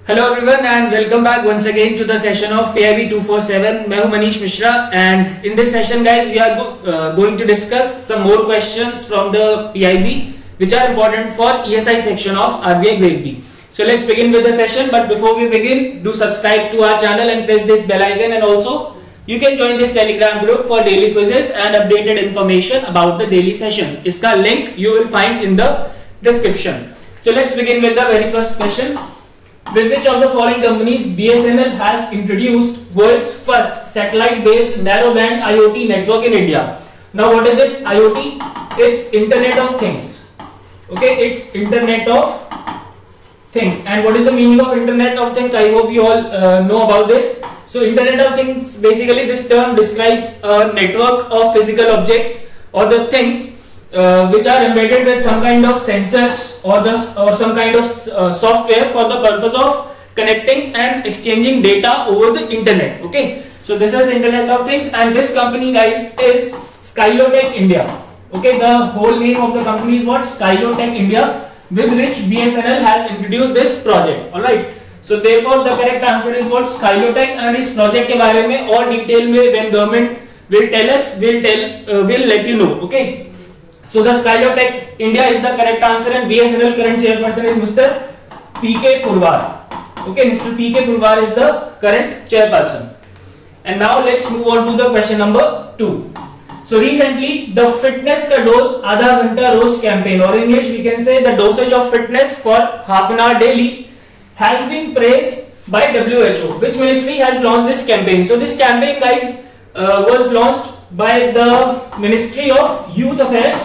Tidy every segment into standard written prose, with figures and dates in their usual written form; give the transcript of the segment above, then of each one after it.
Hello everyone and welcome back once again to the session of PIB 247. मैं हूं Manish Mishra and in this session guys we are going to discuss some more questions from the PIB which are important for ESI section of RBI Grade B. So let's begin with the session, but before we begin, do subscribe to our channel and press this bell icon, and also you can join this Telegram group for daily quizzes and updated information about the daily session. इसका link you will find in the description. So let's begin with the very first question. With which of the following companies BSNL has introduced world's first satellite-based narrowband IoT network in India? Now, what is this IoT? It's Internet of Things. Okay, it's Internet of Things. And what is the meaning of Internet of Things? I hope you all know about this. So, Internet of Things, basically this term describes a network of physical objects or the things which are embedded with some kind of sensors or some kind of software for the purpose of connecting and exchanging data over the internet. Okay, so this is Internet of Things, and this company guys is Skylotech India. Okay, the whole name of the company is what? Skylotech India, with which BSNL has introduced this project. All right, so therefore the correct answer is what? Skylotech. And इस project के बारे में और detail में when government will tell us, we'll let you know. Okay. So the Skylotech India is the correct answer, and BSNL current chairperson is Mr. P.K. Purwar. Okay, Mr. P.K. Purwar is the current chairperson. And now let's move on to the question number 2. So recently the fitness ka dose आधा घंटा रोज campaign, or in English we can say the dosage of fitness for half an hour daily, has been praised by WHO. Which ministry has launched this campaign? So this campaign guys was launched by the Ministry of Youth Affairs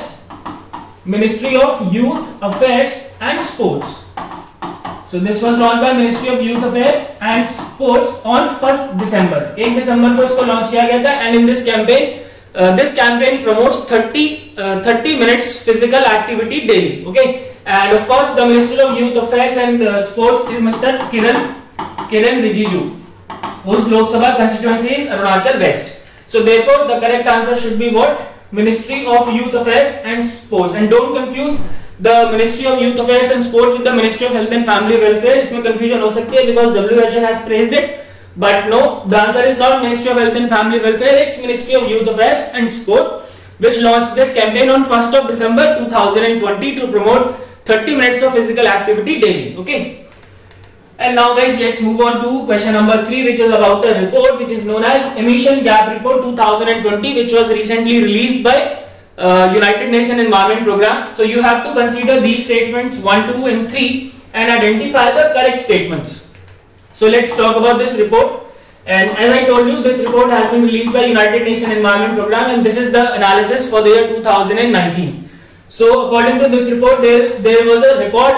and Sports. So this was launched by Ministry of Youth Affairs and Sports on 1st December. 1 दिसंबर को इसको launch किया गया था. And in this campaign promotes 30 minutes physical activity daily. Okay, and of course the Minister of Youth Affairs and Sports is Mr. Kiran Rijiju, whose Lok Sabha constituency is Arunachal West. So therefore the correct answer should be what? Ministry of Youth Affairs and Sports. And don't confuse the Ministry of Youth Affairs and Sports with the Ministry of Health and Family Welfare. इसमें confusion हो सकती है because WHO has praised it, but no, the answer is not Ministry of Health and Family Welfare. It's Ministry of Youth Affairs and Sport, which launched this campaign on 1st of December 2020 to promote 30 minutes of physical activity daily. Okay. And now guys, let's move on to question number 3, which is about a report which is known as Emission Gap Report 2020, which was recently released by United Nations Environment Program. So you have to consider these statements 1, 2 and 3 and identify the correct statements. So let's talk about this report. And as I told you, this report has been released by United Nations Environment Program, and this is the analysis for the year 2019. So according to this report, there was a record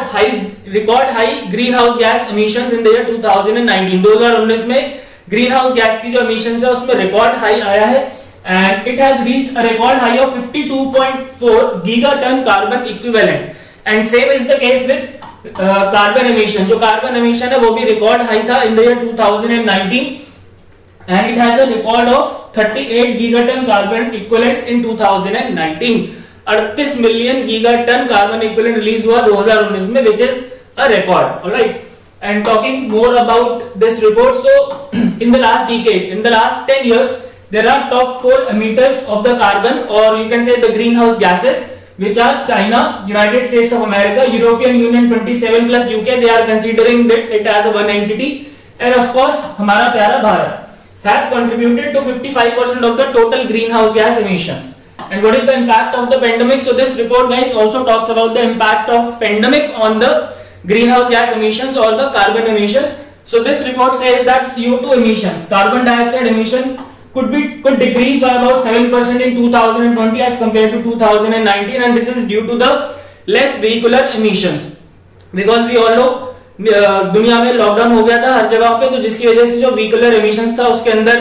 high greenhouse gas emissions in the year 2019. 2019 में greenhouse gas की जो emissions है उसमें record high आया है, and it has reached a record high of 52.4 gigaton carbon equivalent. And same is the case with carbon emission. जो carbon emission है वो भी record high था in the year 2019, and it has a record of 38 gigaton carbon equivalent in 2019. 38 million gigaton carbon equivalent release हुआ 2019 में, which is a record. All right. And talking more about this report, so in the last decade, in the last 10 years, there are top 4 emitters of the carbon, or you can say the greenhouse gases, which are China, United States of America, European Union 27 plus UK. They are considering it as a one entity, and of course हमारा प्यारा Bharat have contributed to 55% of the total greenhouse gas emissions. And what is the impact of the pandemic? So this report guys also talks about the impact of pandemic on the greenhouse gas emissions or the carbon emission. So this report says that CO2 emissions, carbon dioxide emission could decrease by about 7% in 2020 as compared to 2019, and this is due to the less vehicular emissions, because we all know दुनिया में lockdown हो गया था हर जगह पे, तो जिसकी वजह से जो vehicular emissions था उसके अंदर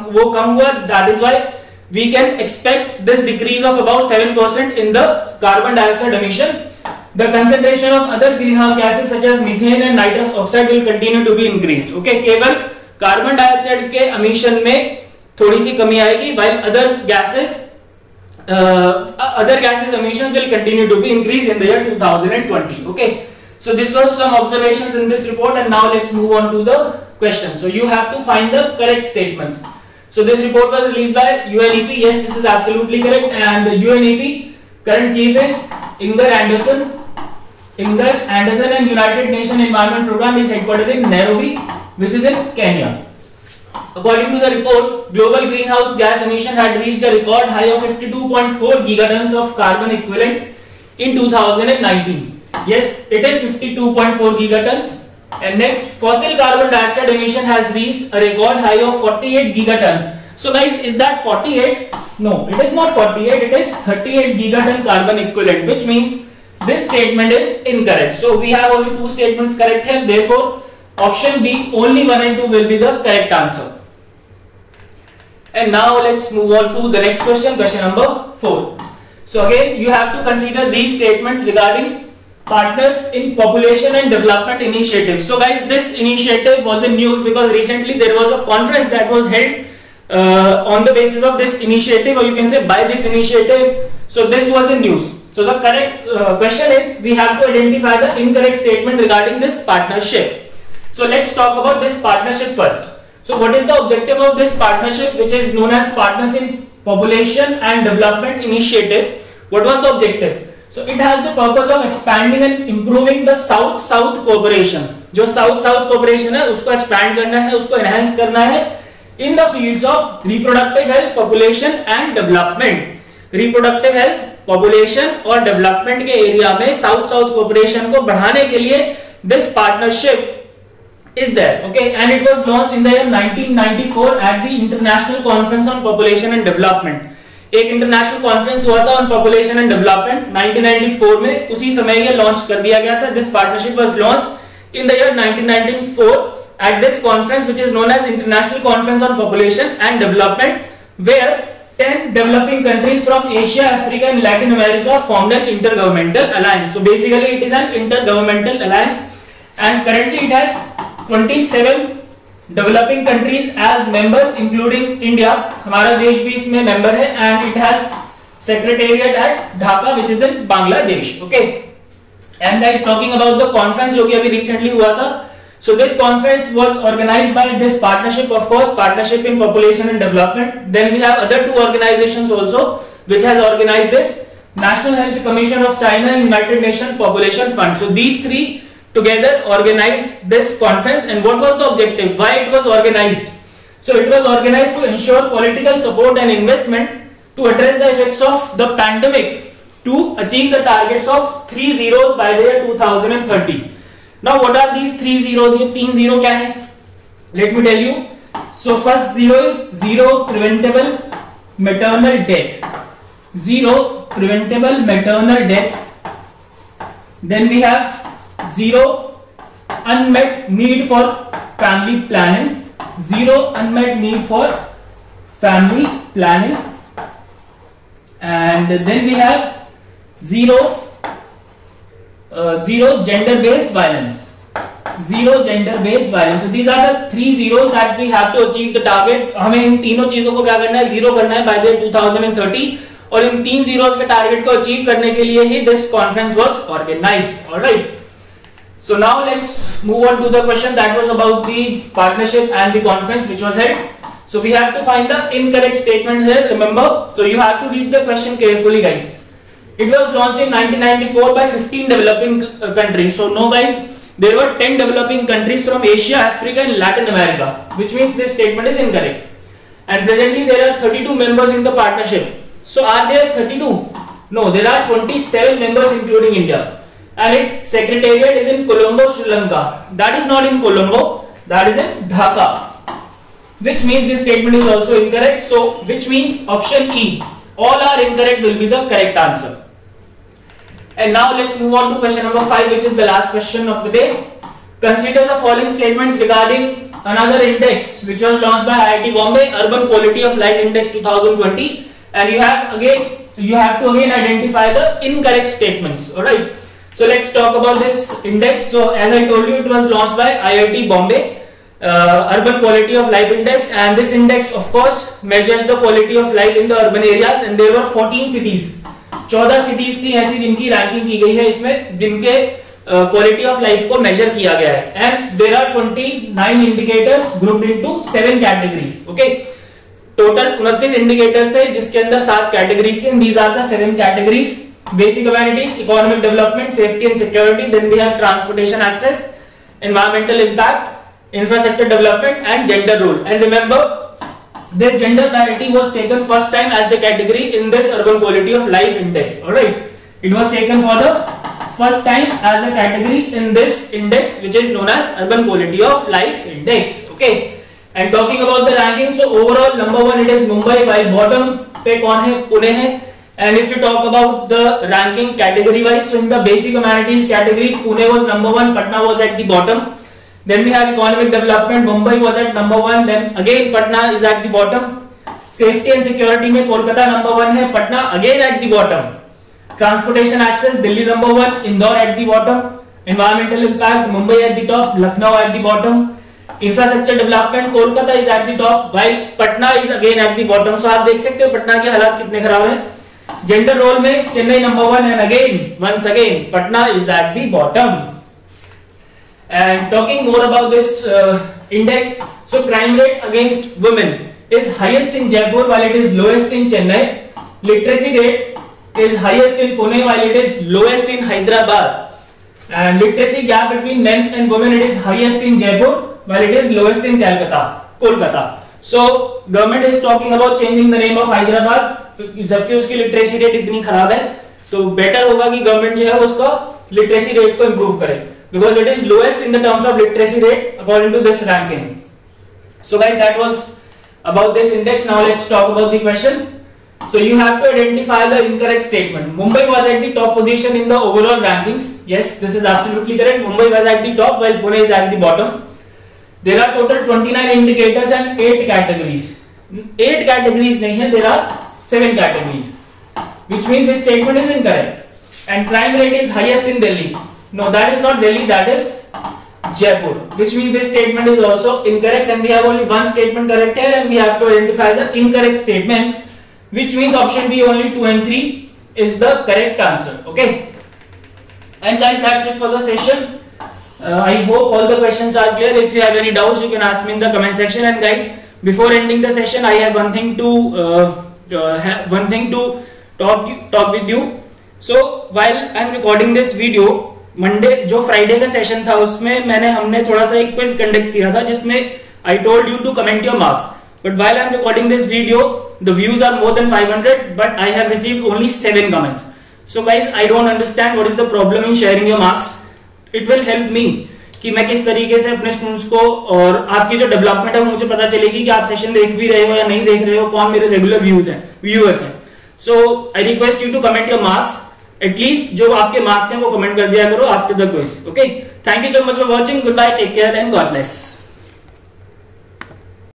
कम हुआ. That is why we can expect this decrease of about 7% in the carbon dioxide emission. The concentration of other greenhouse gases such as methane and nitrous oxide will continue to be increased. Okay, केवल carbon dioxide के emission में थोड़ी सी कमी आएगी, while other gases emissions will continue to be increased in the year 2020. Okay, So this was some observations in this report, and now let's move on to the question. So you have to find the correct statements. So this report was released by UNEP. Yes, this is absolutely correct. And the UNEP current chief is Inger Anderson. Inger Anderson, and United Nations Environment Program is headquartered in Nairobi, which is in Kenya. According to the report, global greenhouse gas emission had reached a record high of 52.4 gigatons of carbon equivalent in 2019. Yes, it is 52.4 gigatons. And next, fossil carbon dioxide emission has reached a record high of 48 gigaton. So guys, is that 48? No, it is not 48, it is 38 gigaton carbon equivalent, which means this statement is incorrect. So we have only two statements correct here. Therefore, option B, only 1 and 2 will be the correct answer. And now let's move on to the next question, question number 4. So again, you have to consider these statements regarding partners in population and development initiative. So guys, this initiative was in news because recently there was a conference that was held on the basis of this initiative, or you can say by this initiative. So this was in news. So the correct question is, we have to identify the incorrect statement regarding this partnership. So let's talk about this partnership first. So what is the objective of this partnership, which is known as Partners in Population and Development Initiative? What was the objective? So it has the purpose of expanding and improving the South-South cooperation. जो South-South cooperation है, उसको expand करना है, उसको enhance करना है in the fields of reproductive health, population and development. Reproductive health, population और development के एरिया में South-South cooperation को बढ़ाने के लिए this partnership is there, okay, and it was launched in the year 1994 at the International Conference on Population and Development. एक international conference हुआ था ऑन पॉपुलेशन एंड डेवलपमेंट 1994 में, उसी समय ये लॉन्च कर दिया गया था. This partnership was launched in the year 1994 at this conference, which is known as International Conference on Population and Development, where 10 developing countries from Asia, Africa and Latin America formed an intergovernmental alliance. So basically it is an intergovernmental alliance, and currently it has 27 developing countries as members, including India. हमारा देश भी इसमें member है, and it has secretariat at Dhaka, which is in Bangladesh. Okay. And guys, talking about the conference जो कि अभी recently हुआ था. So this conference was organized by this partnership, of course, Partnership in Population and Development. Then we have other two organizations also which has organized this: National Health Commission of China and United Nations Population Fund. So these three together organized this conference. And what was the objective? Why it was organized? So it was organized to ensure political support and investment to address the effects of the pandemic to achieve the targets of 3 zeros by the year 2030. Now what are these 3 zeros? ये 3 zero क्या है? Let me tell you. So first zero is zero preventable maternal death. Zero preventable maternal death. Then we have zero unmet need for family planning. Zero unmet need for family planning. And then we have zero gender based violence. Zero gender based violence. So these are the 3 zeros that we have to achieve the target. हमें इन तीनों चीजों को क्या करना है? Zero करना है by the 2030. और इन 3 zeros के टारगेट को अचीव करने के लिए ही this conference was organized. All right. So now let's move on to the question that was about the partnership and the conference which was held. So we have to find the incorrect statement here, remember. So you have to read the question carefully, guys. It was launched in 1994 by 15 developing countries. So no guys, there were 10 developing countries from Asia, Africa and Latin America, which means this statement is incorrect. And presently there are 32 members in the partnership. So are there 32? No, there are 27 members including India. And its secretariat is in Colombo, Sri Lanka. That is not in Colombo, that is in Dhaka, which means this statement is also incorrect. So which means option E, all are incorrect, will be the correct answer. And now let's move on to question number 5, which is the last question of the day. Consider the following statements regarding another index which was launched by IIT Bombay, Urban Quality of Life Index 2020, and you have to again identify the incorrect statements. All right. So let's talk about this index. So as I told you, it was launched by IIT Bombay, Urban Quality of Life Index, and this index of course measures the quality of life in the urban areas, and there were 14 cities. 14 cities थी ऐसी जिनकी ranking की गई है इसमें, जिनके quality of life को measure किया गया है। And there are 29 indicators grouped into 7 categories. Okay, total 29 indicators थे जिसके अंदर 7 कैटेगरीज थे। These are the 7 categories: basic humanities, economic development, safety and security, then we have transportation access, environmental impact, infrastructure development and gender role. And remember, this gender parity was taken first time as the category in this urban quality of life index. All right, it was taken for the first time as a category in this index which is known as urban quality of life index. Okay, and talking about the ranking, so overall number 1 it is Mumbai, while bottom पे कौन है? पुणे है. And if you talk about the ranking category wise, so in the basic humanities category, Pune was number 1, Patna was at the bottom. Then we have economic development, Mumbai was at number 1, then again Patna is at the bottom. Safety and security में Kolkata number 1 है, Patna again at the bottom. Transportation access, Delhi number 1, Indore at the bottom. Environmental impact, Mumbai at the top, Lucknow at the bottom. Infrastructure development, Kolkata is at the top, while Patna is again at the bottom. So आप देख सकते हो पटना के हालात कितने खराब हैं। Gender role में Chennai number 1 and again once again Patna is at the bottom. And talking more about this index, so crime rate against women is highest in Jaipur while it is lowest in Chennai. Literacy rate is highest in Pune while it is lowest in Hyderabad. And literacy gap between men and women, it is highest in Jaipur while it is lowest in Kolkata. So government is talking about changing the name of Hyderabad. जबकि उसकी literacy rate इतनी खराब है, तो better होगा कि government जो है उसका लिटरेसी रेट को इंप्रूव करे, because it is lowest in the terms of literacy rate according to this ranking. So guys, that was about this index. Now let's talk about the question. So you have to identify the incorrect statement. Mumbai was at the top position in the overall rankings. Yes, this is absolutely correct. Mumbai was at the top while Pune is at the bottom. There are total 29 indicators and 8 categories. 8 categories नहीं है, there are 7 categories, which means this statement is incorrect. And crime rate is highest in Delhi. No, that is not Delhi, that is Jaipur, which means this statement is also incorrect, and we have only one statement correct here, and we have to identify the incorrect statements, which means option B only 2 and 3 is the correct answer. Okay, and guys, that's it for the session. I hope all the questions are clear. If you have any doubts, you can ask me in the comment section. And guys, before ending the session, I have one thing to talk with you. So while I am recording this video, Monday जो Friday का session था उसमें हमने थोड़ा सा एक quiz conduct किया था जिसमें I told you to comment your marks. But while I am recording this video, the views are more than 500, but I have received only 7 comments. So guys, I don't understand what is the problem in sharing your marks. It will help me कि मैं किस तरीके से अपने students को और आपकी जो डेवलपमेंट है वो मुझे पता चलेगी कि आप सेशन देख भी रहे हो या नहीं देख रहे हो, कौन मेरे रेगुलर व्यूअर्स हैं. So I request you to comment your marks. At least जो आपके मार्क्स हैं वो कमेंट कर दिया करो after the quiz. Okay, thank you so much for watching. Good bye, take care and God bless.